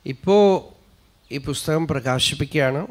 ഇപ്പോൾ ഈ പുസ്തകം പ്രകാശിപ്പിക്കുകയാണ്.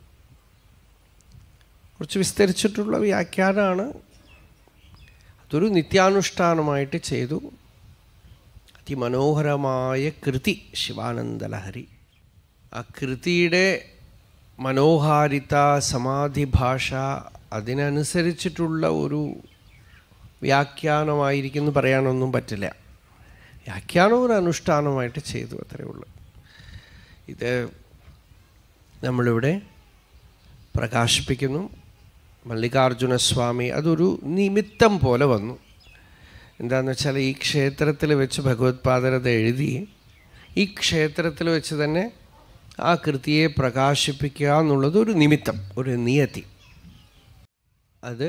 കുറച്ച് വിസ്തരിച്ചിട്ടുള്ള വ്യാഖ്യാനമാണ്. അതൊരു നിത്യാനുഷ്ഠാനമായിട്ട് ചെയ്തു. അതിമനോഹരമായ കൃതി ശിവാനന്ദലഹരി. ആ കൃതിയുടെ മനോഹാരിത, സമാധി ഭാഷ, അതിനനുസരിച്ചിട്ടുള്ള ഒരു വ്യാഖ്യാനമായിരിക്കുമെന്ന് പറയാനൊന്നും പറ്റില്ല. വ്യാഖ്യാനം ഒരു അനുഷ്ഠാനമായിട്ട് ചെയ്തു, അത്രയേ ഉള്ളൂ. ഇത് നമ്മളിവിടെ പ്രകാശിപ്പിക്കുന്നു. മല്ലികാർജുനസ്വാമി അതൊരു നിമിത്തം പോലെ വന്നു. എന്താണെന്ന് വെച്ചാൽ ഈ ക്ഷേത്രത്തിൽ വെച്ച് ഭഗവത്പാദരത് എഴുതി ഈ ക്ഷേത്രത്തിൽ വെച്ച് തന്നെ ആ കൃതിയെ പ്രകാശിപ്പിക്കുക എന്നുള്ളത് ഒരു നിമിത്തം, ഒരു നിയതി. അത്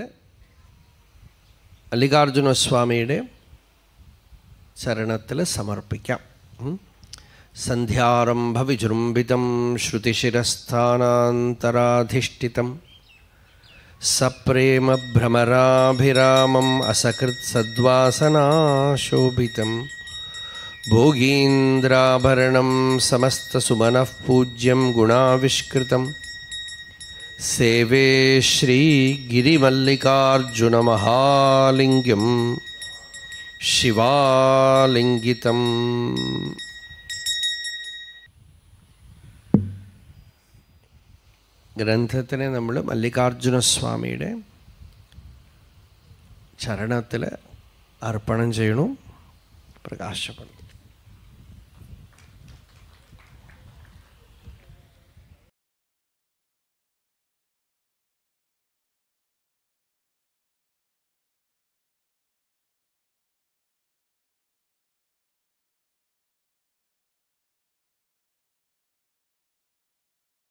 മല്ലികാർജുനസ്വാമിയുടെ ചരണത്തിൽ സമർപ്പിക്കാം. സന്ധ്യാരംഭ വിജൃംഭിതം ശ്രുതിശിരസ്ഥാനാന്തരാധിഷ്ഠിതം സപ്രേമ ഭ്രമരാഭിരാമം അസകൃത് സദ്വാസനാശോഭിതം ഭോഗീന്ദ്രാഭരണം സമസ്തസുമനഃ പൂജ്യം ഗുണാവിഷ്കൃതം സേവേ ശ്രീഗിരിമല്ലികാർജുനമഹാലിംഗം ശിവാലിംഗിതം. ഗ്രന്ഥത്തിനെ നമ്മൾ മല്ലികാർജുനസ്വാമിയുടെ ചരണത്തിൽ അർപ്പണം ചെയ്യണം, പ്രകാശപ്പെടും.